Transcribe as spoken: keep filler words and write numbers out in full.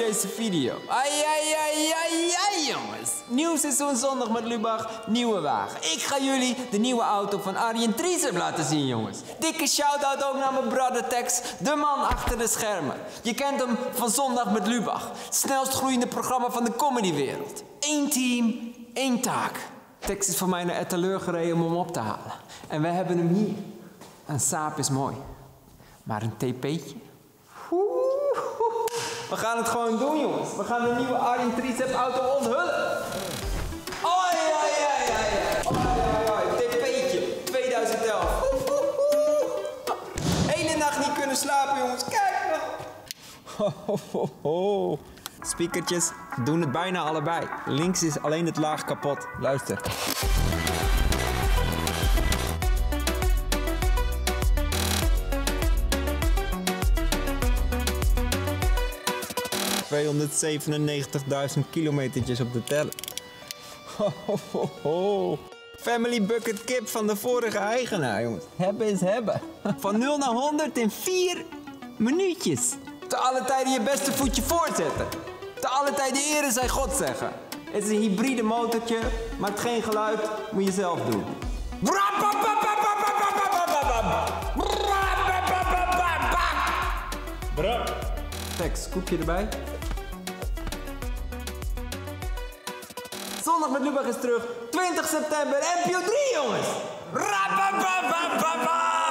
deze video. Ai, ai, ai, ai, ai, jongens. Nieuw seizoen Zondag met Lubach, nieuwe wagen. Ik ga jullie de nieuwe auto van Arjen Tricep laten zien, jongens. Dikke shout-out ook naar mijn brother Tex, de man achter de schermen. Je kent hem van Zondag met Lubach. Het snelst groeiende programma van de comedywereld. Eén team, één taak. Tex is voor mij naar Etteleur gereden om hem op te halen. En we hebben hem hier. Een Saab is mooi. Maar een T P'tje? We gaan het gewoon doen, jongens. We gaan de nieuwe Arjen Tricep auto onthullen. Oi, oi, oi, oi, oi, oi, T P'tje, tweeduizend elf. Hele nacht niet kunnen slapen, jongens. Kijk nou. Ho, ho, ho, ho. Speakertjes doen het bijna allebei. Links is alleen het laag kapot. Luister. tweehonderdzevenennegentigduizend kilometertjes op de teller. Ho, ho, ho, ho. Family bucket kip van de vorige eigenaar, jongens. Hebben is hebben. Van nul naar honderd in vier minuutjes. Te alle tijden je beste voetje voortzetten. Te alle tijden ere zij God zeggen. Het is een hybride motortje, maakt geen geluid, moet je zelf doen. Bro. Tex, koekje erbij. Zondag met Lubach is terug. twintig september, N P O drie, jongens.